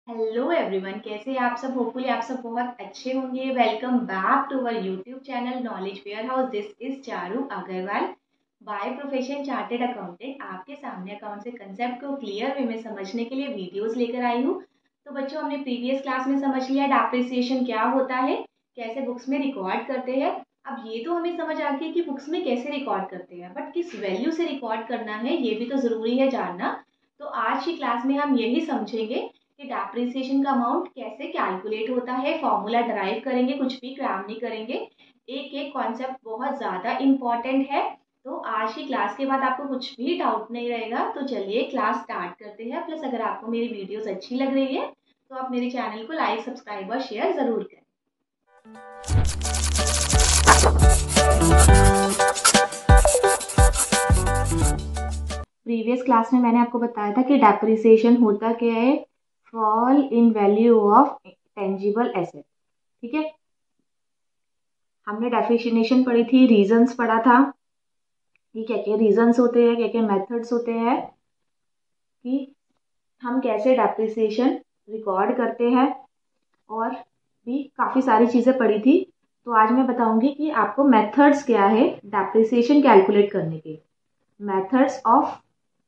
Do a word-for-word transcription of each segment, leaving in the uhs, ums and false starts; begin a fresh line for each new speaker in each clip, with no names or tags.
Hello everyone, कैसे हैं आप सब। होपफुली आप सब बहुत अच्छे होंगे। Welcome back to our YouTube channel knowledge warehouse. This is Charu Agarwal, by profession chartered accountant. आपके सामने अकाउंट से कंसेप्ट को क्लियर वे में समझने के लिए वीडियोस लेकर आई हूँ। तो बच्चों, हमने प्रीवियस क्लास में समझ लिया डेप्रिसिएशन क्या होता है, कैसे बुक्स में रिकॉर्ड करते हैं। अब ये तो हमें समझ आ गया कि बुक्स में कैसे रिकॉर्ड करते हैं, बट किस वैल्यू से रिकॉर्ड करना है ये भी तो जरूरी है जानना। तो आज की क्लास में हम यही समझेंगे कि डेप्रिसिएशन का अमाउंट कैसे कैलकुलेट होता है। फॉर्मूला ड्राइव करेंगे, कुछ भी क्रैम नहीं करेंगे। एक एक कॉन्सेप्ट बहुत ज़्यादा इम्पॉर्टेंट है। तो आज की क्लास के बाद आपको कुछ भी डाउट नहीं रहेगा। तो चलिए क्लास स्टार्ट करते हैं। प्लस अगर आपको मेरी वीडियोस अच्छी लग रही है तो आप मेरे चैनल को लाइक, सब्सक्राइब और शेयर ज़रूर करें। प्रीवियस क्लास में मैंने आपको बताया था कि डेप्रिसिएशन होता क्या है, fall in value of tangible asset. ठीक है, हमने डेफिनेशन पढ़ी थी, रीजंस पढ़ा था कि क्या क्या रीजंस होते हैं, क्या क्या मेथड्स होते हैं कि हम कैसे डेप्रिसिएशन रिकॉर्ड करते हैं, और भी काफ़ी सारी चीज़ें पढ़ी थी। तो आज मैं बताऊंगी कि आपको मेथड्स क्या है डेप्रिसिएशन कैलकुलेट करने के। Methods of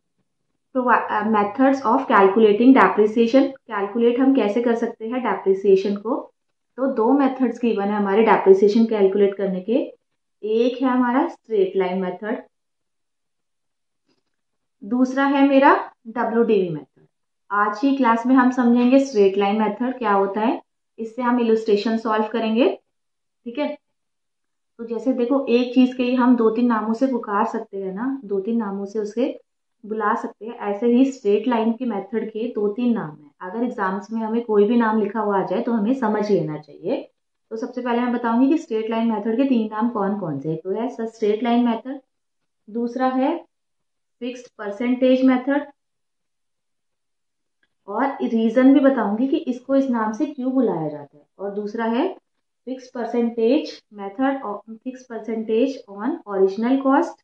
methods of calculating depreciation. Calculate हम कैसे कर सकते हैं डेप्रिसिएशन को। तो दो मेथड्स गिवन है हमारे डेप्रिसिएशन कैलकुलेट करने के। एक है हमारा स्ट्रेट लाइन मेथड, दूसरा है मेरा डब्ल्यू डी वी मेथड। आज की क्लास में हम समझेंगे स्ट्रेट लाइन मेथड क्या होता है, इससे हम इलस्ट्रेशन सॉल्व करेंगे। ठीक है, तो जैसे देखो, एक चीज के हम दो तीन नामों से पुकार सकते हैं ना, दो तीन नामों से उसे बुला सकते हैं। ऐसे ही स्ट्रेट लाइन के मेथड के दो तीन नाम हैं। अगर एग्जाम्स में हमें कोई भी नाम लिखा हुआ आ जाए तो हमें समझ लेना चाहिए। तो सबसे पहले मैं बताऊंगी कि स्ट्रेट लाइन मेथड के तीन नाम कौन कौन से। तो है स्ट्रेट लाइन मेथड, दूसरा है फिक्स्ड परसेंटेज मेथड, और रीजन भी बताऊंगी कि इसको इस नाम से क्यों बुलाया जाता है। और दूसरा है fix percentage method, fix percentage on original cost,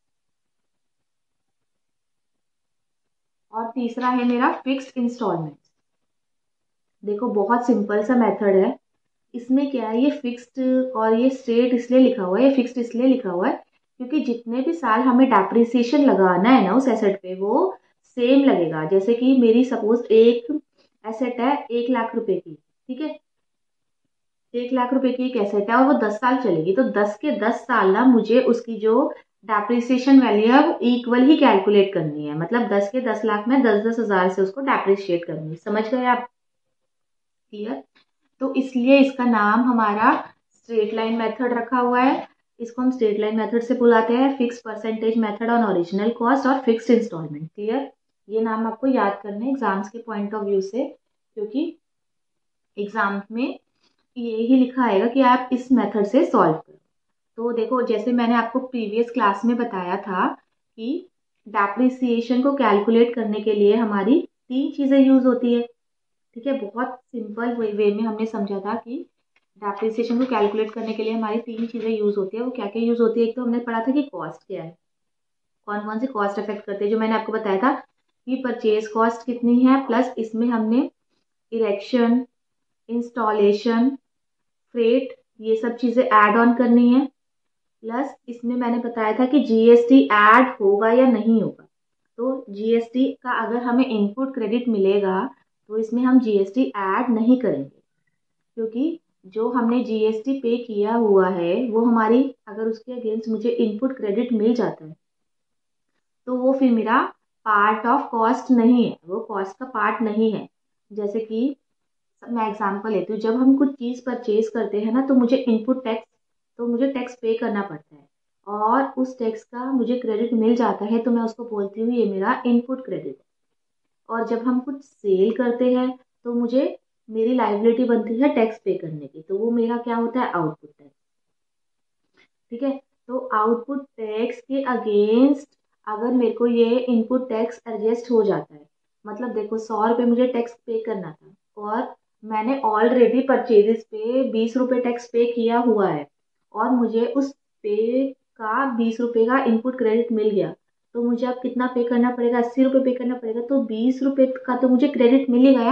और तीसरा है मेरा फिक्स्ड इंस्टॉलमेंट। देखो, बहुत सिंपल सा मेथड है। इसमें क्या है, ये फिक्स्ड और ये स्ट्रेट इसलिए लिखा हुआ है, ये फिक्स्ड इसलिए लिखा हुआ है क्योंकि जितने भी साल हमें डेप्रिसिएशन लगाना है ना उस एसेट पे, वो सेम लगेगा। जैसे कि मेरी सपोज एक एसेट है एक लाख रुपए की। ठीक है, एक लाख रुपए की एक एसेट है और वो दस साल चलेगी। तो दस के दस साल ना मुझे उसकी जो डेप्रिसिएशन वैल्यू है वो इक्वल ही कैलकुलेट करनी है। मतलब दस के दस लाख में दस दस हजार से उसको डेप्रिशिएट करनी है। समझ गए आप? क्लियर? तो इसलिए इसका नाम हमारा स्ट्रेट लाइन मेथड रखा हुआ है। इसको हम स्ट्रेट लाइन मेथड से बुलाते हैं, fix percentage method on original cost और फिक्स्ड इंस्टॉलमेंट। क्लियर? ये नाम आपको याद करने एग्जाम्स के पॉइंट ऑफ व्यू से, क्योंकि एग्जाम में यही लिखा आएगा कि आप इस मेथड से सॉल्व करो। तो देखो, जैसे मैंने आपको प्रीवियस क्लास में बताया था कि डेप्रिसिएशन को कैलकुलेट करने के लिए हमारी तीन चीजें यूज होती है। ठीक है, बहुत सिंपल वे में हमने समझा था कि डेप्रिसिएशन को कैलकुलेट करने के लिए हमारी तीन चीजें यूज होती है। वो क्या क्या यूज होती है? एक तो हमने पढ़ा था कि कॉस्ट क्या है, कौन कौन से कॉस्ट अफेक्ट करते हैं, जो मैंने आपको बताया था कि परचेज कॉस्ट कितनी है, प्लस इसमें हमने इरेक्शन, इंस्टॉलेशन, फ्रेट, ये सब चीजें ऐड ऑन करनी है। प्लस इसमें मैंने बताया था कि जीएसटी ऐड होगा या नहीं होगा। तो जीएसटी का अगर हमें इनपुट क्रेडिट मिलेगा तो इसमें हम जीएसटी ऐड नहीं करेंगे, क्योंकि जो हमने जीएसटी पे किया हुआ है वो हमारी, अगर उसके अगेंस्ट मुझे इनपुट क्रेडिट मिल जाता है तो वो फिर मेरा पार्ट ऑफ कॉस्ट नहीं है, वो कॉस्ट का पार्ट नहीं है। जैसे कि मैं एग्जांपल लेती हूँ, जब हम कुछ चीज़ परचेज करते हैं ना तो मुझे इनपुट टैक्स, तो मुझे टैक्स पे करना पड़ता है, और उस टैक्स का मुझे क्रेडिट मिल जाता है तो मैं उसको बोलती हूँ ये मेरा इनपुट क्रेडिट है। और जब हम कुछ सेल करते हैं तो मुझे, मेरी लाइबिलिटी बनती है टैक्स पे करने की, तो वो मेरा क्या होता है, आउटपुट टैक्स। ठीक है, तो आउटपुट टैक्स के अगेंस्ट अगर मेरे को ये इनपुट टैक्स एडजस्ट हो जाता है, मतलब देखो सौ रुपये मुझे टैक्स पे करना था और मैंने ऑलरेडी परचेजेस पे बीस रुपये टैक्स पे किया हुआ है, और मुझे उस पे का बीस रुपये का इनपुट क्रेडिट मिल गया, तो मुझे अब कितना पे करना पड़ेगा, अस्सी रुपये पे करना पड़ेगा। तो बीस रुपये का तो मुझे क्रेडिट मिल ही गया,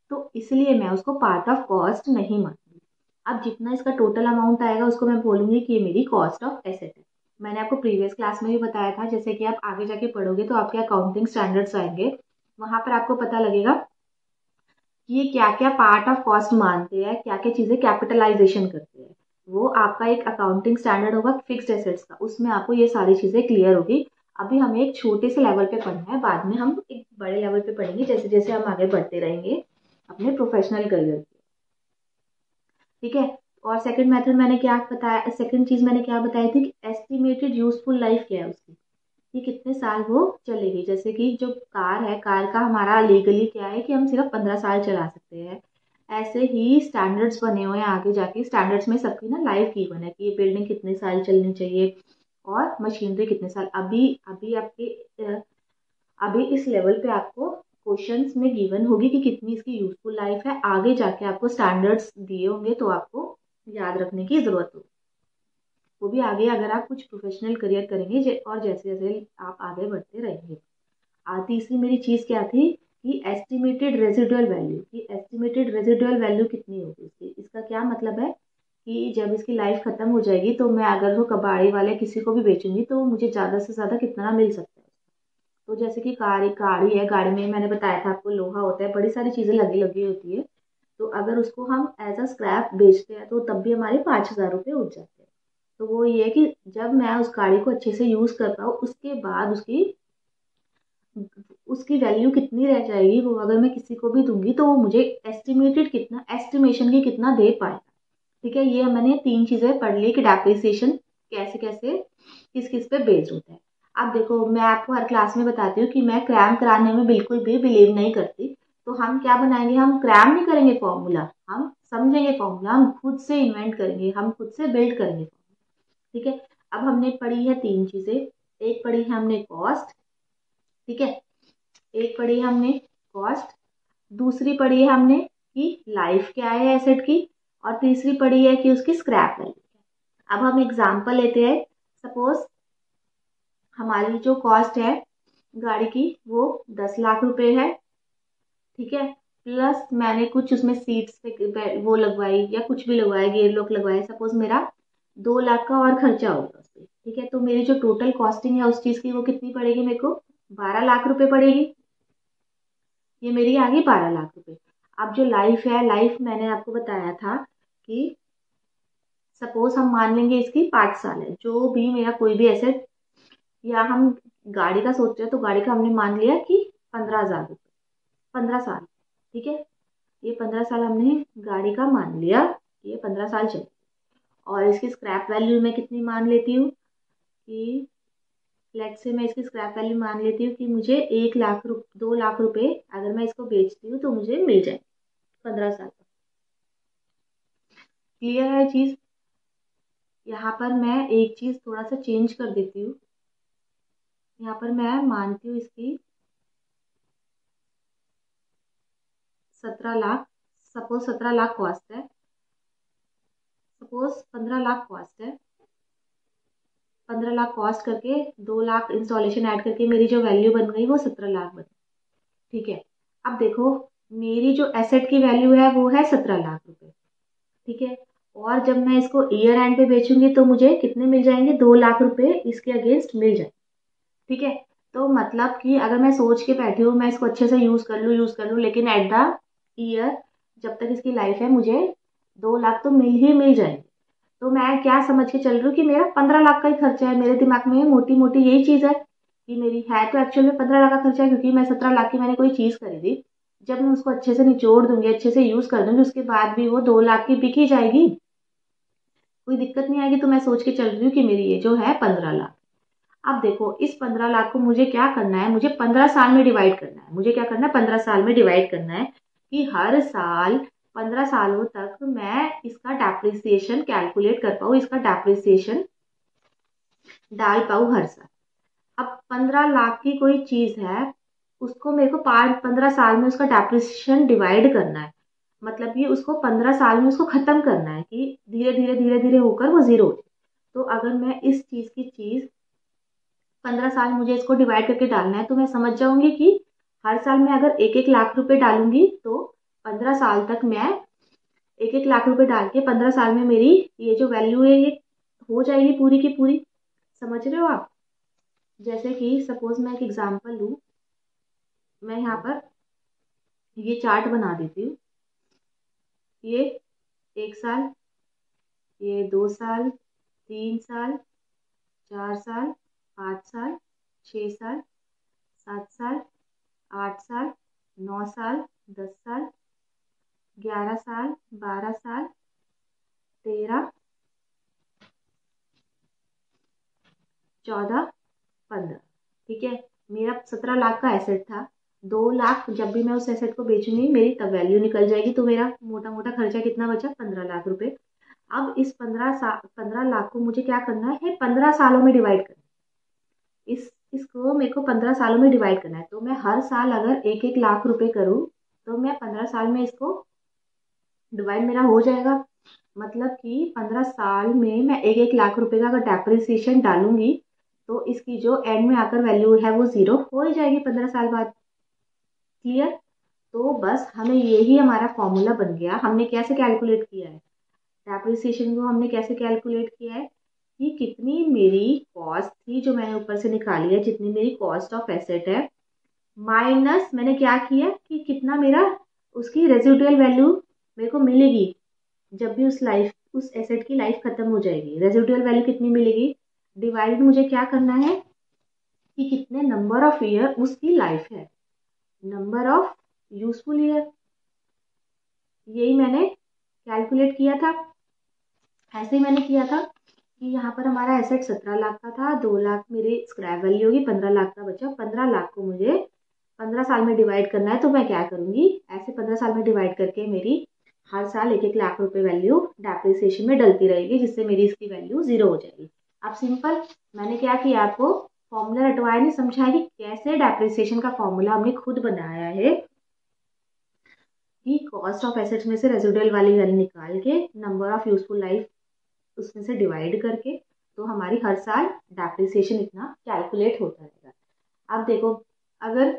तो इसलिए मैं उसको पार्ट ऑफ कॉस्ट नहीं मानूंगी। अब जितना इसका टोटल अमाउंट आएगा उसको मैं बोलूंगी कि ये मेरी कॉस्ट ऑफ एसेट है। मैंने आपको प्रीवियस क्लास में भी बताया था, जैसे कि आप आगे जाके पढ़ोगे तो आपके अकाउंटिंग स्टैंडर्ड्स आएंगे, वहां पर आपको पता लगेगा कि ये क्या क्या पार्ट ऑफ कॉस्ट मानते हैं, क्या क्या चीजें कैपिटलाइजेशन करते हैं। वो आपका एक अकाउंटिंग स्टैंडर्ड होगा फिक्स्ड एसेट्स का, उसमें आपको ये सारी चीजें क्लियर होगी। अभी हमें एक छोटे से लेवल पे पढ़ना है, बाद में हम एक बड़े लेवल पे पढ़ेंगे जैसे जैसे हम आगे बढ़ते रहेंगे अपने प्रोफेशनल करियर। ठीक है। और सेकंड मेथड मैंने क्या बताया, सेकंड चीज मैंने क्या बताई थी कि एस्टिमेटेड यूजफुल लाइफ क्या है उसकी, कि कितने साल वो चलेगी। जैसे कि जो कार है, कार का हमारा लीगली क्या है कि हम सिर्फ पंद्रह साल चला सकते हैं। ऐसे ही स्टैंडर्ड्स बने हुए हैं आगे जाके, स्टैंडर्ड्स में सबकी ना लाइफ गिवन है कि ये बिल्डिंग कितने साल चलनी चाहिए और मशीनरी कितने साल। अभी अभी आपके अभी इस लेवल पे आपको क्वेश्चंस में गिवन होगी कि कितनी इसकी यूजफुल लाइफ है, आगे जाके आपको स्टैंडर्ड्स दिए होंगे तो आपको याद रखने की जरूरत होगी। वो भी आगे अगर आप कुछ प्रोफेशनल करियर करेंगे और जैसे जैसे आप आगे बढ़ते रहेंगे। आ, तीसरी मेरी चीज क्या थी कि एस्टिमेटेड रेजिडुअल वैल्यू, कि एस्टिमेटेड रेजिडुअल वैल्यू कितनी होगी इसकी। इसका क्या मतलब है कि जब इसकी लाइफ खत्म हो जाएगी तो मैं अगर वो कबाड़ी वाले किसी को भी बेचूंगी तो मुझे ज्यादा से ज्यादा कितना मिल सकता है। तो जैसे कि कार गाड़ी है, गाड़ी में मैंने बताया था आपको लोहा होता है, बड़ी सारी चीजें लगी लगी होती है। तो अगर उसको हम एज अ स्क्रैप बेचते हैं तो तब भी हमारे पाँच हजार रुपये उठ जाते हैं। तो वो ये है कि जब मैं उस गाड़ी को अच्छे से यूज कर पाऊँ उसके बाद उसकी उसकी वैल्यू कितनी रह जाएगी, वो अगर मैं किसी को भी दूंगी तो वो मुझे एस्टिमेटेड कितना, एस्टिमेशन की कितना दे पाएगा। ठीक है, ये मैंने तीन चीजें पढ़ ली कि डेप्रिसिएशन कैसे कैसे किस किस पे बेस्ड होता है। अब देखो, मैं आपको हर क्लास में बताती हूँ कि मैं क्रैम कराने में बिल्कुल भी बिलीव नहीं करती। तो हम क्या बनाएंगे, हम क्रैम नहीं करेंगे फॉर्मूला, हम समझेंगे फॉर्मूला, हम खुद से इन्वेंट करेंगे, हम खुद से बिल्ड करेंगे। ठीक है। अब हमने पढ़ी है तीन चीजें, एक पढ़ी है हमने कॉस्ट, ठीक है, एक पढ़ी है हमने कॉस्ट, दूसरी पढ़ी है हमने कि लाइफ क्या है एसेट की, और तीसरी पढ़ी है कि उसकी स्क्रैप वैल्यू। अब हम एग्जांपल लेते हैं। सपोज हमारी जो कॉस्ट है गाड़ी की वो दस लाख रुपए है, ठीक है, प्लस मैंने कुछ उसमें सीट्स पे वो लगवाई या कुछ भी लगवाया, गेयर लॉक लगवाया, सपोज मेरा दो लाख का और खर्चा होगा उस पर। ठीक है, तो मेरी जो टोटल कॉस्टिंग है उस चीज की वो कितनी पड़ेगी मेरे को, बारह लाख रुपए पड़ेगी। ये मेरी आ गई बारह लाख रुपए। अब जो लाइफ है, लाइफ मैंने आपको बताया था कि सपोज हम मान लेंगे इसकी पाँच साल है, जो भी मेरा कोई भी एसेट, या हम गाड़ी का सोच रहे हैं तो गाड़ी का हमने मान लिया कि पंद्रह हजार रुपये, पंद्रह साल। ठीक है, ये पंद्रह साल हमने गाड़ी का मान लिया, ये पंद्रह साल चले। और इसकी स्क्रैप वैल्यू मैं कितनी मान लेती हूँ कि लेट से मैं इसकी स्क्रैप वैल्यू मान लेती हूँ कि मुझे एक लाख रुप दो लाख रुपए अगर मैं इसको बेचती हूँ तो मुझे मिल जाए पंद्रह साल का। क्लियर है चीज। यहाँ पर मैं एक चीज थोड़ा सा चेंज कर देती हूँ, यहाँ पर मैं मानती हूँ इसकी सत्रह लाख, सपोज सत्रह लाख कॉस्ट है, सपोज पंद्रह लाख कॉस्ट है, पंद्रह लाख कॉस्ट करके दो लाख इंस्टॉलेशन ऐड करके मेरी जो वैल्यू बन गई वो सत्रह लाख बन गई। ठीक है, अब देखो मेरी जो एसेट की वैल्यू है वो है सत्रह लाख रुपए। ठीक है, और जब मैं इसको ईयर एंड पे बेचूंगी तो मुझे कितने मिल जाएंगे, दो लाख रुपए इसके अगेंस्ट मिल जाए। ठीक है, तो मतलब कि अगर मैं सोच के बैठी हूँ मैं इसको अच्छे से यूज कर लूँ यूज कर लूँ लेकिन एट द ईयर जब तक इसकी लाइफ है मुझे दो लाख तो मिल ही मिल जाएंगे। तो मैं क्या समझ के चल रही हूँ कि मेरा पंद्रह लाख का ही खर्चा है, मेरे दिमाग में मोटी मोटी यही चीज है कि मेरी है तो एक्चुअल में पंद्रह लाख का खर्चा है, क्योंकि मैं सत्रह लाख की मैंने कोई चीज खरीदी, जब मैं उसको अच्छे से निचोड़ दूंगी, अच्छे से यूज कर दूंगी, उसके बाद भी वो दो लाख की बिक ही जाएगी, कोई दिक्कत नहीं आएगी। तो मैं सोच के चल रही हूँ कि मेरी ये जो है पंद्रह लाख। अब देखो इस पंद्रह लाख को मुझे क्या करना है, मुझे पंद्रह साल में डिवाइड करना है। मुझे क्या करना है, पंद्रह साल में डिवाइड करना है कि हर साल पंद्रह सालों तक मैं इसका डेप्रिसिएशन कैलकुलेट कर पाऊँ, इसका डेप्रिसिएशन डाल पाऊँ हर साल। अब पंद्रह लाख की कोई चीज है, उसको मेरे को पांच पंद्रह साल में उसका डेप्रिसिएशन डिवाइड करना है, मतलब कि उसको पंद्रह साल में उसको खत्म करना है कि धीरे धीरे धीरे धीरे होकर वो जीरो हो जाए। तो अगर मैं इस चीज की चीज पंद्रह साल मुझे इसको डिवाइड करके डालना है तो मैं समझ जाऊंगी कि हर साल मैं अगर एक एक लाख रुपए डालूंगी तो पंद्रह साल तक मैं एक एक लाख रुपए डाल के पंद्रह साल में मेरी ये जो वैल्यू है ये हो जाएगी पूरी की पूरी। समझ रहे हो आप? जैसे कि सपोज मैं एक एग्जांपल लूँ, मैं यहाँ पर ये चार्ट बना देती हूँ। ये एक साल, ये दो साल, तीन साल, चार साल, पाँच साल, छः साल, सात साल, आठ साल, नौ साल, दस साल, ग्यारह साल, बारह साल, तेरह, चौदह, पंद्रह। ठीक है, मेरा सत्रह लाख का एसेट था। दो लाख जब भी मैं उस एसेट को बेचूंगी मेरी तब वैल्यू निकल जाएगी, तो मेरा मोटा मोटा खर्चा कितना बचा? पंद्रह लाख रुपए। अब इस पंद्रह साल पंद्रह लाख को मुझे क्या करना है? पंद्रह सालों में डिवाइड करना है। इस इसको मेरे को पंद्रह सालों में डिवाइड करना है। तो मैं हर साल अगर एक एक लाख रुपए करूँ तो मैं पंद्रह साल में इसको डिवाइड मेरा हो जाएगा। मतलब कि पंद्रह साल में मैं एक एक लाख रुपए का अगर डेप्रिसिएशन डालूंगी तो इसकी जो एंड में आकर वैल्यू है वो जीरो हो ही जाएगी पंद्रह साल बाद। क्लियर? तो बस हमें यही हमारा फॉर्मूला बन गया। हमने कैसे कैलकुलेट किया है डेप्रिसिएशन को? हमने कैसे कैलकुलेट किया है कि कितनी मेरी कॉस्ट थी जो मैंने ऊपर से निकाली है, जितनी मेरी कॉस्ट ऑफ एसेट है, माइनस मैंने क्या किया कि कितना मेरा उसकी रेजिडुअल वैल्यू मेरे को मिलेगी जब भी उस लाइफ उस एसेट की लाइफ खत्म हो जाएगी। रेजिडुअल वैल्यू कितनी मिलेगी डिवाइड मुझे क्या करना है कि कितने नंबर ऑफ ईयर उसकी लाइफ है, नंबर ऑफ यूजफुल ईयर। यही मैंने कैलकुलेट किया था। ऐसे ही मैंने किया था कि यहाँ पर हमारा एसेट सत्रह लाख का था, दो लाख मेरी स्क्रैप वैल्यू होगी, पंद्रह लाख का बचा। पंद्रह लाख को मुझे पंद्रह साल में डिवाइड करना है। तो मैं क्या करूंगी, ऐसे पंद्रह साल में डिवाइड करके मेरी हर साल एक एक लाख रुपए वैल्यू डेप्रिसिएशन में डलती रहेगी, जिससे मेरी इसकी वैल्यू जीरो हो जाएगी। अब सिंपल मैंने क्या किया, आपको फॉर्मूला रटवाया नहीं, समझाया कि कैसे डेप्रिसिएशन का फॉर्मूला हमने खुद बनाया है कि कॉस्ट ऑफ एसेट्स में से रेजिडुअल वाली वैल्यू निकाल के नंबर ऑफ यूजफुल लाइफ उसमें से डिवाइड करके तो हमारी हर साल डेप्रिसिएशन इतना कैलकुलेट होता रहेगा। अब देखो, अगर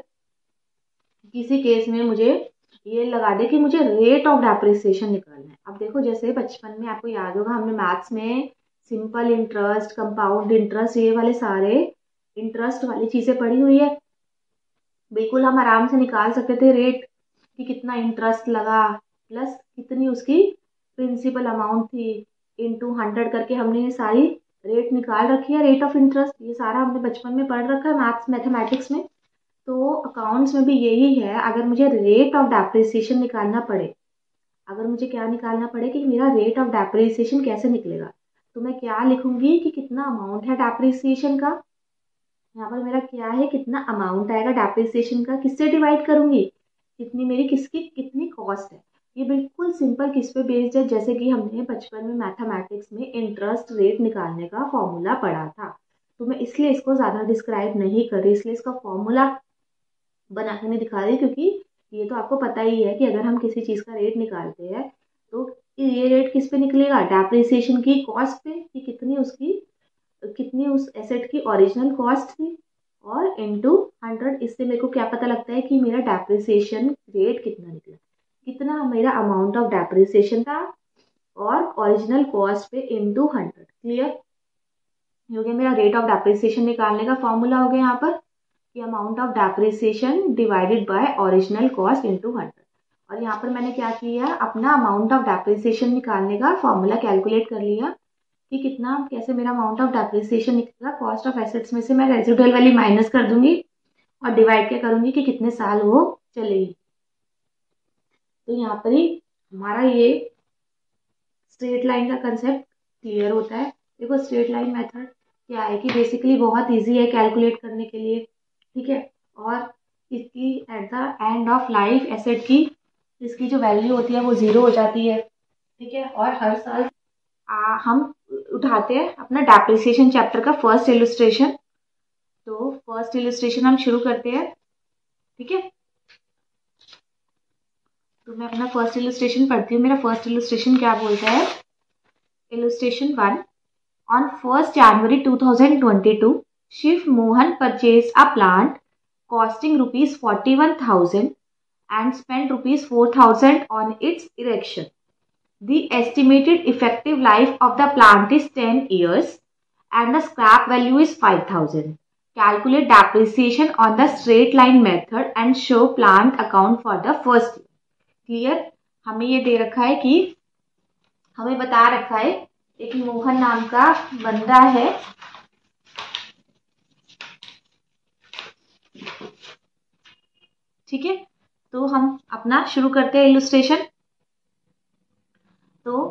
किसी केस में मुझे ये लगा दे कि मुझे रेट ऑफ डेप्रिसिएशन निकालना है। अब देखो, जैसे बचपन में आपको याद होगा हमने मैथ्स में सिंपल इंटरेस्ट, कंपाउंड इंटरेस्ट, ये वाले सारे इंटरेस्ट वाली चीजें पढ़ी हुई है। बिल्कुल हम आराम से निकाल सकते थे रेट कि कितना इंटरेस्ट लगा प्लस कितनी उसकी प्रिंसिपल अमाउंट थी इनटू हंड्रेड करके हमने ये सारी रेट निकाल रखी है, रेट ऑफ इंटरेस्ट। ये सारा हमने बचपन में पढ़ रखा है मैथ्स मैथमेटिक्स में। तो अकाउंट्स में भी यही है। अगर मुझे रेट ऑफ डेप्रिसिएशन निकालना पड़े, अगर मुझे क्या निकालना पड़े कि मेरा रेट ऑफ डेप्रिसिएशन कैसे निकलेगा, तो मैं क्या लिखूंगी कि कितना अमाउंट है डेप्रिसिएशन का। यहाँ पर मेरा क्या है, कितना अमाउंट आएगा डेप्रिसिएशन का, किससे डिवाइड करूंगी, कितनी मेरी किसकी कितनी कॉस्ट है। ये बिल्कुल सिंपल किस पे बेस्ड है, जैसे कि हमने बचपन में मैथमेटिक्स में इंटरेस्ट रेट निकालने का फॉर्मूला पढ़ा था। तो मैं इसलिए इसको ज़्यादा डिस्क्राइब नहीं कर रही, इसलिए इसका फॉर्मूला बना के नहीं दिखा रही, क्योंकि ये तो आपको पता ही है कि अगर हम किसी चीज़ का रेट निकालते हैं तो ये रेट किस पे निकलेगा, डेप्रिसिएशन की कॉस्ट पे, कि कितनी उसकी कितनी उस एसेट की ओरिजिनल कॉस्ट थी और इनटू हंड्रेड। इससे मेरे को क्या पता लगता है कि मेरा डेप्रिसिएशन रेट कितना निकला, कितना मेरा अमाउंट ऑफ डेप्रिसिएशन था और ओरिजिनल कॉस्ट पे इनटू हंड्रेड। क्लियर हो गया? मेरा रेट ऑफ डेप्रिसिएशन निकालने का फॉर्मूला हो गया यहाँ पर कि amount of depreciation divided by original cost into hundred. और यहाँ पर मैंने क्या किया, अपना अमाउंट ऑफ डेप्रिसिएशन निकालने का फॉर्मूला कैलकुलेट कर लिया कि कितना कैसे मेरा अमाउंट ऑफ डेप्रिसिएशन निकलेगा। कॉस्ट ऑफ एसेट्स में से मैं रेजिडुअल वैल्यू माइनस कर दूंगी और डिवाइड क्या करूंगी कि कितने साल वो चलेगी। तो यहाँ पर ही हमारा ये स्ट्रेट लाइन का कंसेप्ट क्लियर होता है। देखो, स्ट्रेट लाइन मेथड क्या है कि बेसिकली बहुत इजी है कैलकुलेट करने के लिए, ठीक है। और इसकी at the end of life asset की इसकी जो वैल्यू होती है वो जीरो हो जाती है, ठीक है। और हर साल आ, हम उठाते हैं अपना डेप्रिसिएशन चैप्टर का फर्स्ट इलस्ट्रेशन। तो फर्स्ट इलस्ट्रेशन हम शुरू करते हैं, ठीक है। तो मैं अपना फर्स्ट इलस्ट्रेशन पढ़ती हूँ। मेरा फर्स्ट इलस्ट्रेशन क्या बोलता है, illustration one, on first January two thousand twenty two Shiv Mohan purchase a plant costing rupees forty one thousand and spent rupees four thousand on its erection. The estimated effective life of the plant is ten years and the scrap value is five thousand. Calculate depreciation on the straight line method and show plant account for the first year. Clear? हमें ये दे रखा है कि हमें बता रखा है एक मोहन नाम का बंदा है, ठीक है। तो हम अपना शुरू करते हैं इलस्ट्रेशन। तो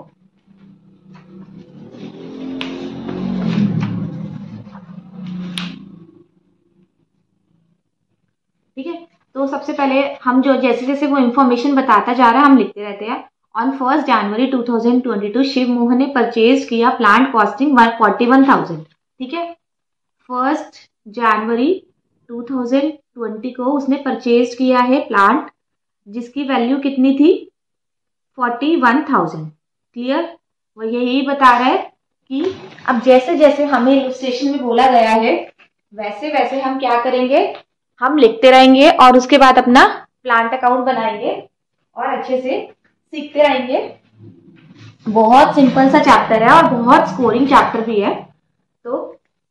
ठीक है, तो सबसे पहले हम जो जैसे जैसे वो इंफॉर्मेशन बताता जा रहा है हम लिखते रहते हैं। On first January two thousand twenty two Shiv Mohan ने परचेज किया plant costing forty one thousand. ठीक है, first January two thousand twenty को उसने परचेज किया है प्लांट जिसकी वैल्यू कितनी थी, फोर्टी वन थाउजेंड। क्लियर? वो यही बता रहा है कि अब जैसे जैसे हमें इलस्ट्रेशन में बोला गया है वैसे वैसे हम क्या करेंगे, हम लिखते रहेंगे और उसके बाद अपना प्लांट अकाउंट बनाएंगे और अच्छे से सीखते रहेंगे। बहुत सिंपल सा चैप्टर है और बहुत स्कोरिंग चैप्टर भी है। तो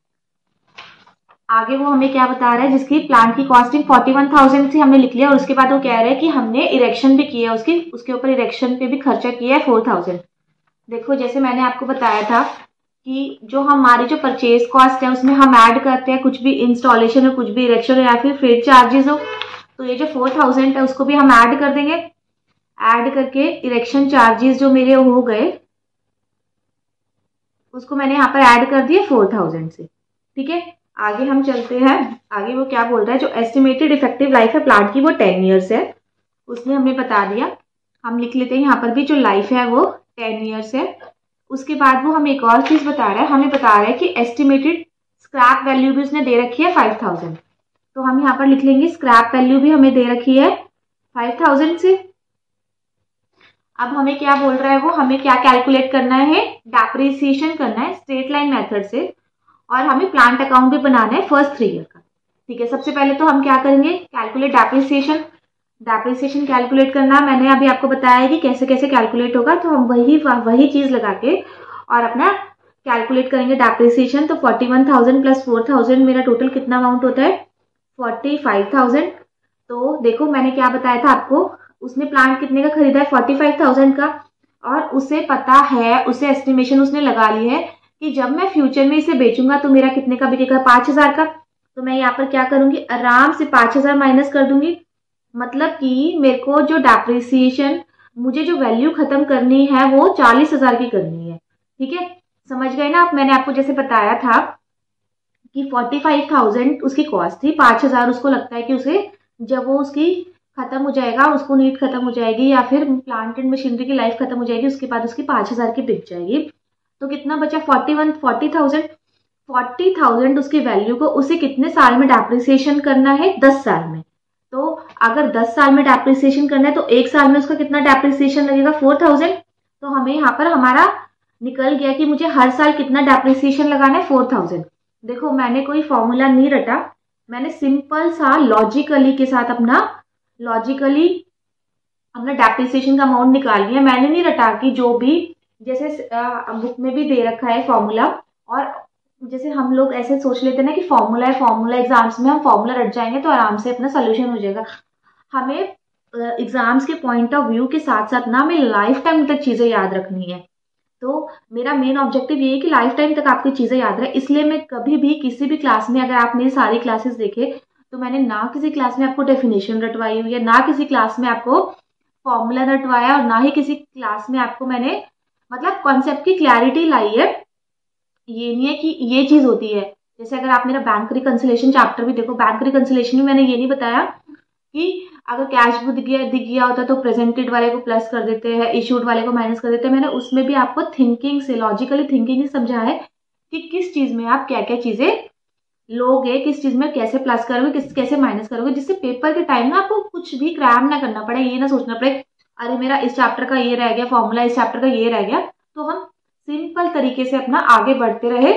आगे वो हमें क्या बता रहा है, जिसकी प्लांट की कॉस्टिंग फोर्टी वन थाउजेंड थी हमने लिख लिया और उसके बाद वो कह रहा है कि हमने इरेक्शन भी किया, उसकी उसके ऊपर इरेक्शन पे भी खर्चा किया है फोर थाउजेंड। देखो जैसे मैंने आपको बताया था कि जो हमारी जो परचेज कॉस्ट है उसमें हम ऐड करते हैं कुछ भी इंस्टॉलेशन हो, कुछ भी इरेक्शन हो या फिर फ्रेट चार्जेस हो, तो ये जो फोर थाउजेंड है उसको भी हम ऐड कर देंगे। ऐड करके इरेक्शन चार्जेस जो मेरे हो गए उसको मैंने यहाँ पर ऐड कर दिया फोर थाउजेंड से। ठीक है, आगे हम चलते हैं। आगे वो क्या बोल रहा है, जो एस्टिमेटेड इफेक्टिव लाइफ है प्लांट की वो टेन ईयर्स है, उसने हमें बता दिया। हम लिख लेते हैं यहाँ पर भी जो लाइफ है वो टेन ईयर्स है। उसके बाद वो हमें एक और चीज बता रहा है, हमें बता रहा है कि एस्टिमेटेड स्क्रैप वैल्यू भी उसने दे रखी है फाइव थाउजेंड। तो हम यहाँ पर लिख लेंगे स्क्रैप वैल्यू भी हमें दे रखी है फाइव थाउजेंड से। अब हमें क्या बोल रहा है वो, हमें क्या कैलकुलेट करना है, डेप्रिसिएशन करना है स्ट्रेट लाइन मेथड से और हमें प्लांट अकाउंट भी बनाना है फर्स्ट थ्री ईयर का। ठीक है, सबसे पहले तो हम क्या करेंगे, कैलकुलेट डेप्रिसिएशन। डेप्रिसिएशन कैलकुलेट करना मैंने अभी आपको बताया है कि कैसे कैसे कैलकुलेट होगा, तो हम वही वही चीज लगा के और अपना कैलकुलेट करेंगे डेप्रिसिएशन। तो forty one thousand plus four thousand मेरा टोटल कितना अमाउंट होता है, फोर्टी फाइव थाउजेंड। तो देखो मैंने क्या बताया था आपको, उसने प्लांट कितने का खरीदा है, फोर्टी फाइव थाउजेंड का, और उसे पता है, उसे एस्टिमेशन उसने लगा ली है कि जब मैं फ्यूचर में इसे बेचूंगा तो मेरा कितने का बिकेगा, पांच हजार का। तो मैं यहाँ पर क्या करूंगी, आराम से पांच हजार माइनस कर दूंगी। मतलब कि मेरे को जो डेप्रिसिएशन, मुझे जो वैल्यू खत्म करनी है वो चालीस हजार की करनी है। ठीक है, समझ गए ना आप। मैंने आपको जैसे बताया था कि फोर्टी फाइव थाउजेंड उसकी कॉस्ट थी, पांच हजार उसको लगता है कि उसे जब वो उसकी खत्म हो जाएगा, उसको नीड खत्म हो जाएगी या फिर प्लांट एंड मशीनरी की लाइफ खत्म हो जाएगी, उसके बाद उसकी पांच हजार की बिक जाएगी। तो कितना बचा, forty one forty thousand forty thousand उसकी वैल्यू को उसे कितने साल में डेप्रिसिएशन करना है, दस साल में। तो अगर दस साल में डेप्रिसिएशन करना है तो एक साल में उसका कितना डेप्रिसिएशन लगेगा, फोर थाउजेंड। तो हमें यहाँ पर हमारा निकल गया कि मुझे हर साल कितना डेप्रिसिएशन लगाना है, फोर थाउजेंड। देखो मैंने कोई फॉर्मूला नहीं रटा, मैंने सिंपल सा लॉजिकली के साथ अपना लॉजिकली अपना डेप्रिसिएशन का अमाउंट निकाल लिया। मैंने नहीं रटा कि जो भी जैसे बुक में भी दे रखा है फॉर्मूला, और जैसे हम लोग ऐसे सोच लेते हैं ना कि फॉर्मूला है, फॉर्मूला एग्जाम्स में हम फॉर्मूला रट जाएंगे तो आराम से अपना सोल्यूशन हो जाएगा। हमें एग्जाम्स के पॉइंट ऑफ व्यू के साथ साथ ना हमें लाइफ टाइम तक चीजें याद रखनी है। तो मेरा मेन ऑब्जेक्टिव ये है कि लाइफ टाइम तक आपकी चीजें याद रहे। इसलिए मैं कभी भी किसी भी क्लास में, अगर आप मेरी सारी क्लासेस देखे तो मैंने ना किसी क्लास में आपको डेफिनेशन रटवाई हुई है, ना किसी क्लास में आपको फॉर्मूला रटवाया, और ना ही किसी क्लास में आपको मैंने मतलब कॉन्सेप्ट की क्लैरिटी लाई है। ये नहीं है कि ये चीज होती है, जैसे अगर आप मेरा बैंक रिकंसिलेशन चैप्टर भी देखो, बैंक रिकंसिलेशन में मैंने ये नहीं बताया कि अगर कैश बुक दिख गया दिख गया होता तो प्रेजेंटेड वाले को प्लस कर देते हैं, इशूड वाले को माइनस कर देते हैं। मैंने उसमें भी आपको थिंकिंग से, लॉजिकली थिंकिंग से समझा है कि किस चीज में आप क्या क्या चीजें लोगे, किस चीज में कैसे प्लस करोगे, किस कैसे माइनस करोगे, जिससे पेपर के टाइम ना आपको कुछ भी क्रैम ना करना पड़े, ये ना सोचना पड़े अरे मेरा इस चैप्टर का ये रह गया फॉर्मूला, इस चैप्टर का ये रह गया। तो हम सिंपल तरीके से अपना आगे बढ़ते रहे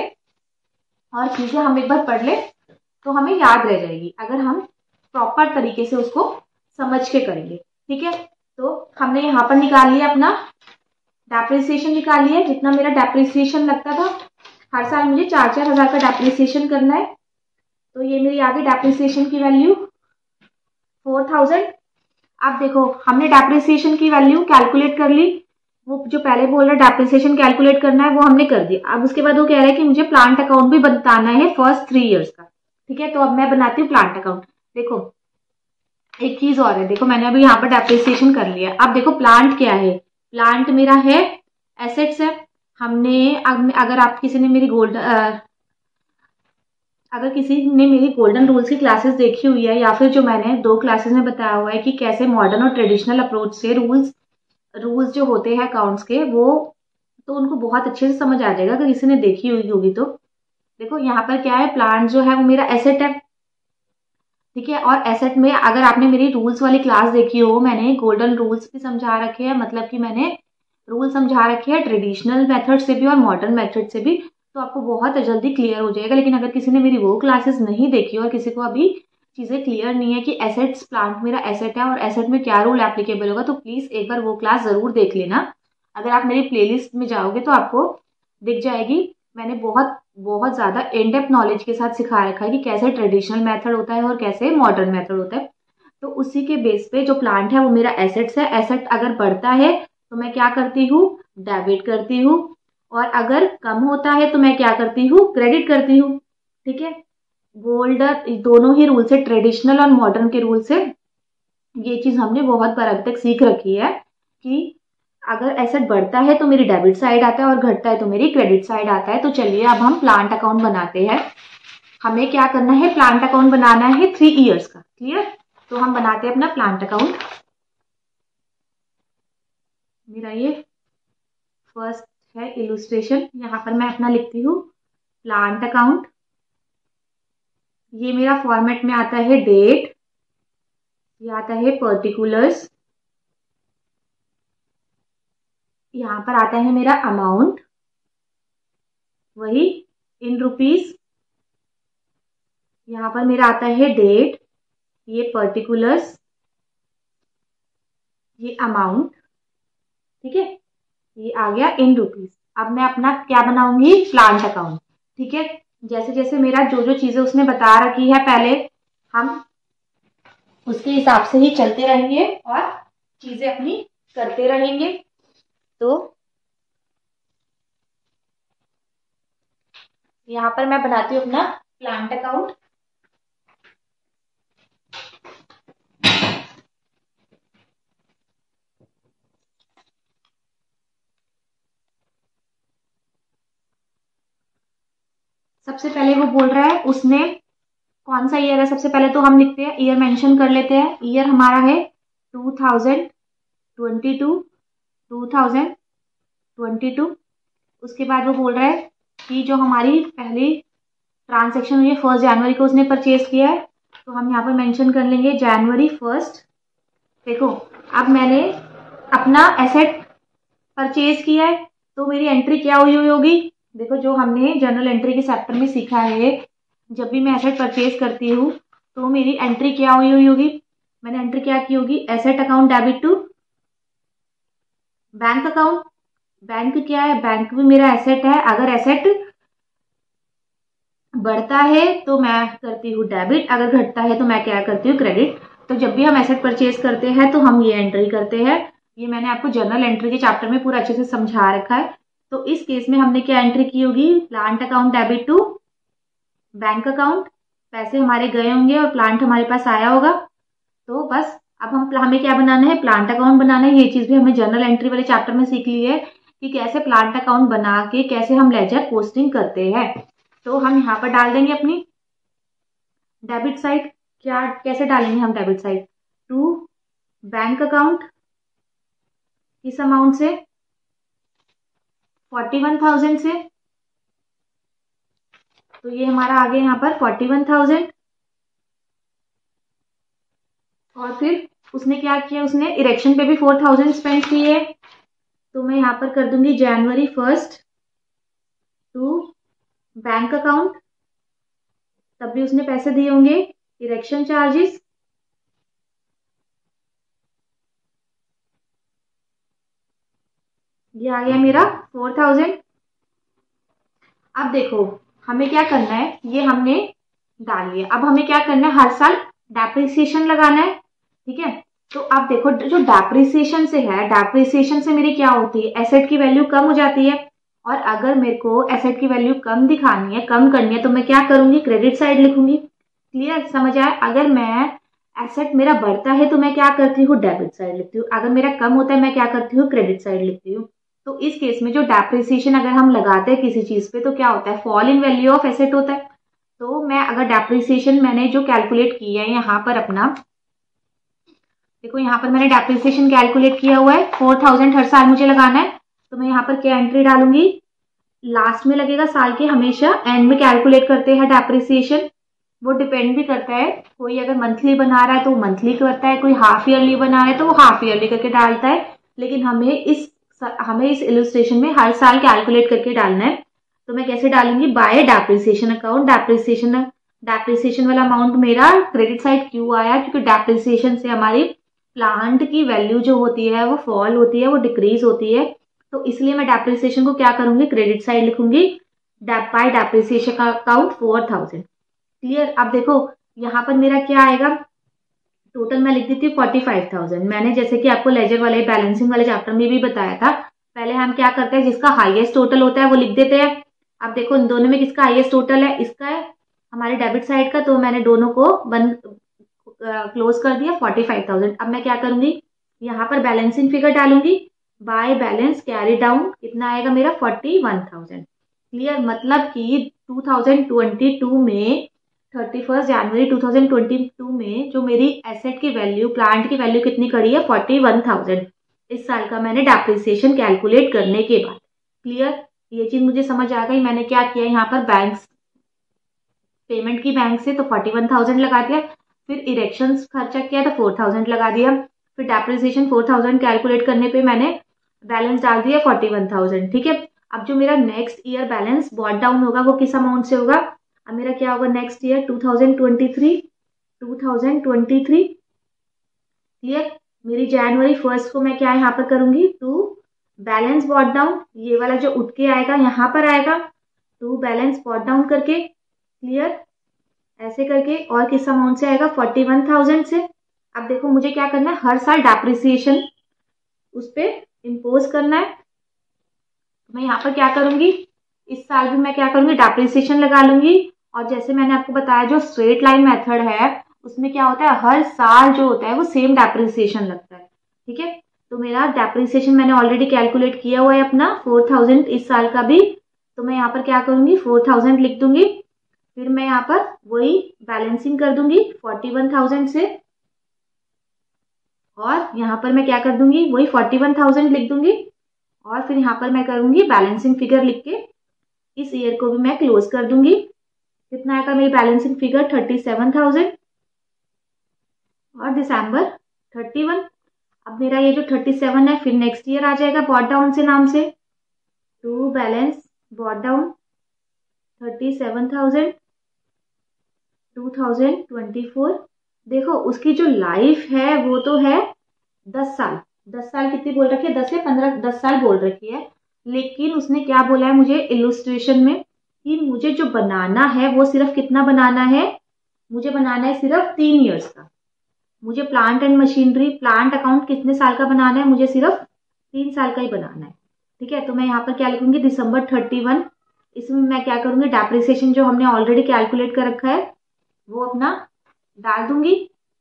और चीजें हम एक बार पढ़ ले तो हमें याद रह जाएगी, अगर हम प्रॉपर तरीके से उसको समझ के करेंगे, ठीक है। तो हमने यहाँ पर निकाल लिया अपना डेप्रिसिएशन निकाल लिया, जितना मेरा डेप्रिसिएशन लगता था, हर साल मुझे चार चार हजार का डेप्रिसिएशन करना है। तो ये मेरी आ गई डेप्रिसिएशन की वैल्यू फोर थाउजेंड। अब देखो हमने डेप्रिसिएशन की वैल्यू कैलकुलेट कर ली, वो जो पहले बोल रहा है डेप्रिसिएशन कैलकुलेट करना है वो हमने कर दिया। अब उसके बाद वो कह रहा है कि मुझे प्लांट अकाउंट भी बताना है फर्स्ट थ्री इयर्स का, ठीक है। तो अब मैं बनाती हूँ प्लांट अकाउंट। देखो एक चीज और है, देखो मैंने अभी यहाँ पर डेप्रिसिएशन कर लिया। अब देखो प्लांट क्या है, प्लांट मेरा है एसेट्स है। हमने अगर आप किसी ने मेरी गोल्ड अगर किसी ने मेरी गोल्डन रूल्स की क्लासेस देखी हुई है, या फिर जो मैंने दो क्लासेस में बताया हुआ है कि कैसे मॉडर्न और ट्रेडिशनल अप्रोच से रूल्स रूल्स जो होते हैं अकाउंट्स के, वो तो उनको बहुत अच्छे से समझ आ जाएगा अगर किसी ने देखी हुई होगी तो। देखो यहाँ पर क्या है, प्लांट जो है वो मेरा एसेट है, ठीक है। और एसेट में अगर आपने मेरी रूल्स वाली क्लास देखी हो, मैंने गोल्डन रूल्स भी समझा रखे हैं, मतलब कि मैंने रूल समझा रखे हैं ट्रेडिशनल मेथड से भी और मॉडर्न मेथड से भी, तो आपको बहुत जल्दी क्लियर हो जाएगा। लेकिन अगर किसी ने मेरी वो क्लासेस नहीं देखी और किसी को अभी चीजें क्लियर नहीं है कि एसेट्स, प्लांट मेरा एसेट है और एसेट में क्या रूल एप्लीकेबल होगा, तो प्लीज एक बार वो क्लास जरूर देख लेना। अगर आप मेरी प्लेलिस्ट में जाओगे तो आपको दिख जाएगी, मैंने बहुत बहुत ज्यादा इन डेप्थ नॉलेज के साथ सिखा रखा है कि कैसे ट्रेडिशनल मेथड होता है और कैसे मॉडर्न मेथड होता है। तो उसी के बेस पे जो प्लांट है वो मेरा एसेट्स है। एसेट अगर बढ़ता है तो मैं क्या करती हूँ, डेबिट करती हूँ, और अगर कम होता है तो मैं क्या करती हूँ, क्रेडिट करती हूँ, ठीक है। गोल्ड दोनों ही रूल से, ट्रेडिशनल और मॉडर्न के रूल से, ये चीज हमने बहुत बार अभी तक सीख रखी है कि अगर एसेट बढ़ता है तो मेरी डेबिट साइड आता है और घटता है तो मेरी क्रेडिट साइड आता है। तो चलिए अब हम प्लांट अकाउंट बनाते हैं। हमें क्या करना है, प्लांट अकाउंट बनाना है थ्री इयर्स का, क्लियर। तो हम बनाते हैं अपना प्लांट अकाउंट। मेरा ये फर्स्ट है इलुस्ट्रेशन, यहाँ पर मैं अपना लिखती हूँ प्लांट अकाउंट। ये मेरा फॉर्मेट में आता है डेट, ये आता है पर्टिकुलर्स, यहाँ पर आता है मेरा अमाउंट, वही इन रुपीस। यहाँ पर मेरा आता है डेट, ये पर्टिकुलर्स, ये अमाउंट, ठीक है। ये आ गया इन रुपीस। अब मैं अपना क्या बनाऊंगी, प्लांट अकाउंट, ठीक है। जैसे जैसे मेरा जो जो चीजें उसने बता रखी है पहले, हम उसके हिसाब से ही चलते रहेंगे और चीजें अपनी करते रहेंगे। तो यहाँ पर मैं बनाती हूँ अपना प्लांट अकाउंट। सबसे पहले वो बोल रहा है उसने कौन सा ईयर है, सबसे पहले तो हम लिखते हैं ईयर, मेंशन कर लेते हैं। ईयर हमारा है two thousand twenty two, two thousand twenty two. उसके बाद वो बोल रहा है कि जो हमारी पहली ट्रांजेक्शन हुई है फर्स्ट जनवरी को उसने परचेज किया है, तो हम यहाँ पर मेंशन कर लेंगे जनवरी फर्स्ट। देखो अब मैंने अपना एसेट परचेज किया है तो मेरी एंट्री क्या हुई हुई होगी। देखो जो हमने जर्नल एंट्री के चैप्टर में सीखा है, जब भी मैं एसेट परचेज करती हूँ तो मेरी एंट्री क्या हुई हुई होगी, मैंने एंट्री क्या की होगी, asset account debit to bank account. Bank क्या है, बैंक भी मेरा एसेट है। अगर एसेट बढ़ता है तो मैं करती हूँ डेबिट, अगर घटता है तो मैं क्या करती हूँ, क्रेडिट। तो जब भी हम एसेट परचेज करते हैं तो हम ये एंट्री करते हैं। ये मैंने आपको जर्नल एंट्री के चैप्टर में पूरा अच्छे से समझा रखा है। तो इस केस में हमने क्या एंट्री की होगी, plant account debit to bank account. पैसे हमारे गए होंगे और प्लांट हमारे पास आया होगा। तो बस अब हम हमें क्या बनाना है, प्लांट अकाउंट बनाना है। ये चीज भी हमने जर्नल एंट्री वाले चैप्टर में सीख ली है कि कैसे प्लांट अकाउंट बना के कैसे हम लेजर पोस्टिंग करते हैं। तो हम यहाँ पर डाल देंगे अपनी डेबिट साइड। क्या कैसे डालेंगे हम debit side, to bank account, किस अमाउंट से, फोर्टी वन थाउजेंड से। तो ये हमारा आ गया यहाँ पर फोर्टी वन थाउजेंड। और फिर उसने क्या किया, उसने इरेक्शन पे भी फोर थाउजेंड स्पेंड किए। तो मैं यहाँ पर कर दूंगी January first to bank account, तब भी उसने पैसे दिए होंगे, इरेक्शन चार्जेस। ये आ गया मेरा फोर थाउजेंड। अब देखो हमें क्या करना है, ये हमने डाल लिया, अब हमें क्या करना है, हर साल डेप्रिसिएशन लगाना है। ठीक है, तो अब देखो जो डेप्रिसिएशन से है, डेप्रिसिएशन से मेरी क्या होती है, एसेट की वैल्यू कम हो जाती है। और अगर मेरे को एसेट की वैल्यू कम दिखानी है, कम करनी है, तो मैं क्या करूंगी, क्रेडिट साइड लिखूंगी। क्लियर, समझ आया। अगर मैं एसेट मेरा बढ़ता है तो मैं क्या करती हूँ, डेबिट साइड लिखती हूँ। अगर मेरा कम होता है मैं क्या करती हूँ, क्रेडिट साइड लिखती हूँ। तो इस केस में जो डेप्रिसिएशन अगर हम लगाते हैं किसी चीज पे तो क्या होता है, fall in value of asset होता है। तो मैं अगर डेप्रिसिएशन मैंने जो कैलकुलेट किया है यहाँ पर अपना, देखो यहाँ पर मैंने डेप्रिसिएशन कैलकुलेट किया हुआ है, फोर थाउजेंड हर साल मुझे लगाना है। तो मैं यहाँ पर क्या एंट्री डालूंगी, लास्ट में लगेगा साल के, हमेशा एंड में कैलकुलेट करते हैं डेप्रिसिएशन। वो डिपेंड भी करता है, कोई अगर मंथली बना रहा है तो मंथली करता है, कोई हाफ ईयरली बना रहा है तो वो हाफ ईयरली करके डालता है। लेकिन हमें इस हमें इस इलस्ट्रेशन में हर साल कैलकुलेट करके डालना है। तो मैं कैसे डालूंगी, by depreciation account. Depreciation depreciation वाला अमाउंट मेरा क्रेडिट साइड क्यों आया, क्योंकि डेप्रिसिएशन से हमारी प्लांट की वैल्यू जो होती है वो फॉल होती है, वो डिक्रीज होती है। तो इसलिए मैं डेप्रिसिएशन को क्या करूंगी, क्रेडिट साइड लिखूंगी, by depreciation account four thousand. Clear. अब देखो यहाँ पर मेरा क्या आएगा, टोटल मैं लिख देती हूँ फोर्टी फाइव थाउजेंड। मैंने जैसे कि आपको लेजर वाले बैलेंसिंग वाले चैप्टर में भी बताया था, पहले हम क्या करते हैं, जिसका हाईएस्ट टोटल होता है वो लिख देते हैं। अब देखो इन दोनों में किसका हाईएस्ट टोटल है, इसका है, हमारे डेबिट साइड का। तो मैंने दोनों को बंद क्लोज कर दिया, फोर्टी फाइव थाउजेंड। अब मैं क्या करूंगी, यहाँ पर बैलेंसिंग फिगर डालूंगी, बाय बैलेंस कैरी डाउन कितना आएगा मेरा, फोर्टी वन थाउजेंड। क्लियर, मतलब कि टू थाउजेंड ट्वेंटी टू में thirty first January two thousand twenty two में जो मेरी एसेट की वैल्यू, प्लांट की वैल्यू कितनी करी है, फोर्टी वन थाउजेंड। इस साल का मैंने डेप्रिसिएशन कैलकुलेट करने के बाद। क्लियर, ये चीज मुझे समझ आ गई। मैंने क्या किया यहाँ पर, बैंक पेमेंट की बैंक से तो फोर्टी वन थाउजेंड लगा दिया, फिर इरेक्शन खर्चा किया तो फोर थाउजेंड लगा दिया, फिर डेप्रिसिएशन फोर थाउजेंड कैलकुलेट करने पे मैंने बैलेंस डाल दिया फोर्टी वन थाउजेंड। ठीक है, अब जो मेरा next year balance bought down होगा वो किस अमाउंट से होगा, अब मेरा क्या होगा next year, two thousand twenty three two thousand twenty three. Clear, मेरी जनवरी फर्स्ट को मैं क्या यहाँ पर करूंगी, टू बैलेंस बॉट डाउन, ये वाला जो उठ के आएगा यहाँ पर आएगा, टू बैलेंस बॉट डाउन करके। क्लियर, ऐसे करके, और किस अमाउंट से आएगा, फोर्टी वन थाउजेंड से। अब देखो मुझे क्या करना है, हर साल डेप्रिसिएशन उस पर इम्पोज करना है। मैं यहाँ पर क्या करूंगी, इस साल भी मैं क्या करूंगी, डेप्रिसिएशन लगा लूंगी। और जैसे मैंने आपको बताया जो स्ट्रेट लाइन मेथड है उसमें क्या होता है, हर साल जो होता है वो सेम डेप्रिसिएशन लगता है। ठीक है, तो मेरा डेप्रिसिएशन मैंने ऑलरेडी कैलकुलेट किया हुआ है अपना, फोर थाउजेंड इस साल का भी। तो मैं यहाँ पर क्या करूंगी, फोर थाउजेंड लिख दूंगी, फिर मैं यहाँ पर वही बैलेंसिंग कर दूंगी फोर्टी वन थाउजेंड से, और यहाँ पर मैं क्या कर दूंगी, वही फोर्टी वन थाउजेंड लिख दूंगी, और फिर यहाँ पर मैं करूंगी बैलेंसिंग फिगर लिख के इस ईयर को भी मैं क्लोज कर दूंगी। कितना आएगा मेरी balancing figure, thirty seven thousand, और दिसंबर थर्टी वन। अब मेरा ये जो थर्टी सेवन है फिर नेक्स्ट ईयर आ जाएगा बॉट डाउन से नाम से, to balance bought down thirty seven thousand two thousand twenty four. देखो उसकी जो लाइफ है वो तो है दस साल, दस साल कितनी बोल रखी है, दस से पंद्रह दस साल बोल रखी है। लेकिन उसने क्या बोला है मुझे इलस्ट्रेशन में, कि मुझे जो बनाना है वो सिर्फ कितना बनाना है, मुझे बनाना है सिर्फ तीन इयर्स का। मुझे plant and machinery, plant account कितने साल का बनाना है, मुझे सिर्फ तीन साल का ही बनाना है। ठीक है, तो मैं यहाँ पर क्या लिखूंगी, दिसंबर थर्टी वन। इसमें मैं क्या करूंगी, डेप्रिसिएशन जो हमने ऑलरेडी कैलकुलेट कर रखा है वो अपना डाल दूंगी।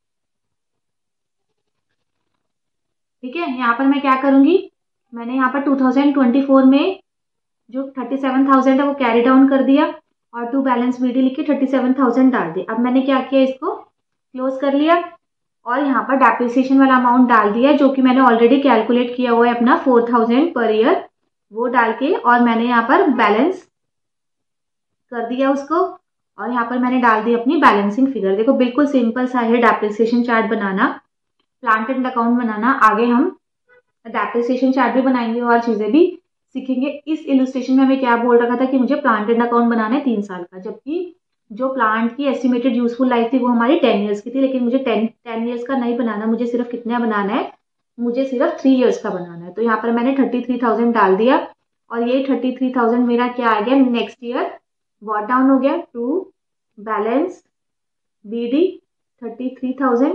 ठीक है, यहाँ पर मैं क्या करूंगी, मैंने यहाँ पर टू थाउजेंड ट्वेंटी फोर में जो थर्टी सेवन थाउजेंड है वो कैरी डाउन कर दिया, और टू बैलेंस बीडी लिख के थर्टी सेवन थाउजेंड डाल दिया। अब मैंने क्या किया, इसको क्लोज कर लिया, और यहाँ पर डेप्रिसिएशन वाला अमाउंट डाल दिया जो कि मैंने ऑलरेडी कैलकुलेट किया हुआ है अपना फोर थाउजेंड पर ईयर, वो डाल के, और मैंने यहाँ पर बैलेंस कर दिया उसको, और यहाँ पर मैंने डाल दी अपनी बैलेंसिंग फिगर। देखो बिल्कुल सिंपल सा है डेप्रिसिएशन चार्ट बनाना, प्लांट एंड अकाउंट बनाना। आगे हम डेप्रिसिएशन चार्ट भी बनाएंगे और चीजें भी सीखेंगे। इस इलस्ट्रेशन में हमें क्या बोल रखा था कि मुझे प्लांट एंड अकाउंट बनाना है तीन साल का, जबकि जो प्लांट की एस्टिमेटेड यूजफुल लाइफ थी वो हमारी टेन ईयर्स की थी। लेकिन मुझे टेन टेन ईयर्स का नहीं बनाना, मुझे सिर्फ कितना बनाना है, मुझे सिर्फ थ्री इयर्स का बनाना है। तो यहाँ पर मैंने थर्टी थ्री थाउजेंड डाल दिया और ये थर्टी थ्री थाउजेंड मेरा क्या आ गया, नेक्स्ट ईयर वॉट डाउन हो गया to balance B D thirty three thousand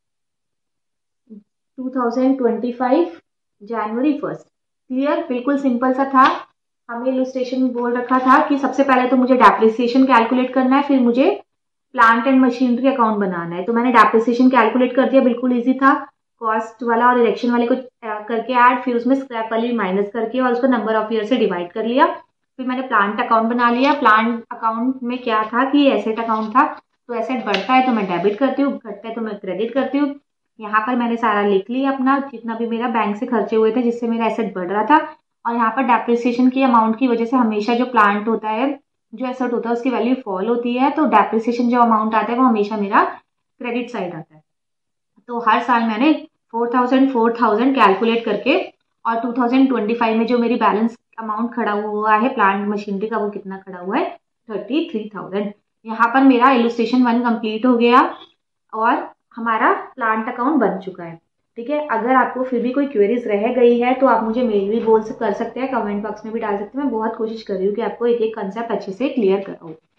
two thousand twenty five January first. Clear, बिल्कुल सिंपल सा था। हमें इलस्ट्रेशन में बोल रखा था कि सबसे पहले तो मुझे डेप्रिसिएशन कैलकुलेट करना है, फिर मुझे प्लांट एंड मशीनरी अकाउंट बनाना है। तो मैंने डेप्रिसिएशन कैलकुलेट कर दिया, बिल्कुल इजी था। कॉस्ट वाला और इरेक्शन वाले को करके ऐड, फिर उसमें स्क्रैप वाली माइनस करके और उसको नंबर ऑफ ईयर से डिवाइड कर लिया। फिर मैंने प्लांट अकाउंट बना लिया। प्लांट अकाउंट में क्या था कि एसेट अकाउंट था, तो एसेट बढ़ता है तो मैं डेबिट करती हूँ, घटता है तो मैं क्रेडिट करती हूँ। यहाँ पर मैंने सारा लिख लिया अपना, जितना भी मेरा बैंक से खर्चे हुए थे जिससे मेरा एसेट बढ़ रहा था। और यहाँ पर डेप्रिसिएशन की अमाउंट की वजह से हमेशा जो प्लांट होता है, जो एसेट होता है, उसकी वैल्यू फॉल होती है, तो डेप्रिसिएशन जो अमाउंट आता है वो हमेशा मेरा क्रेडिट साइड आता है। तो हर साल मैंने four thousand four thousand calculate करके, और टू थाउजेंड ट्वेंटी फाइव में जो मेरी बैलेंस अमाउंट खड़ा हुआ है प्लांट मशीनरी का, वो कितना खड़ा हुआ है, थर्टी थ्री थाउजेंड। यहाँ पर मेरा इलस्ट्रेशन वन कंप्लीट हो गया और हमारा प्लांट अकाउंट बन चुका है। ठीक है, अगर आपको फिर भी कोई क्वेरीज रह गई है तो आप मुझे मेल भी बोल कर सकते हैं, कमेंट बॉक्स में भी डाल सकते हैं। मैं बहुत कोशिश कर रही हूँ कि आपको एक एक कंसेप्ट अच्छे से क्लियर कराऊँ।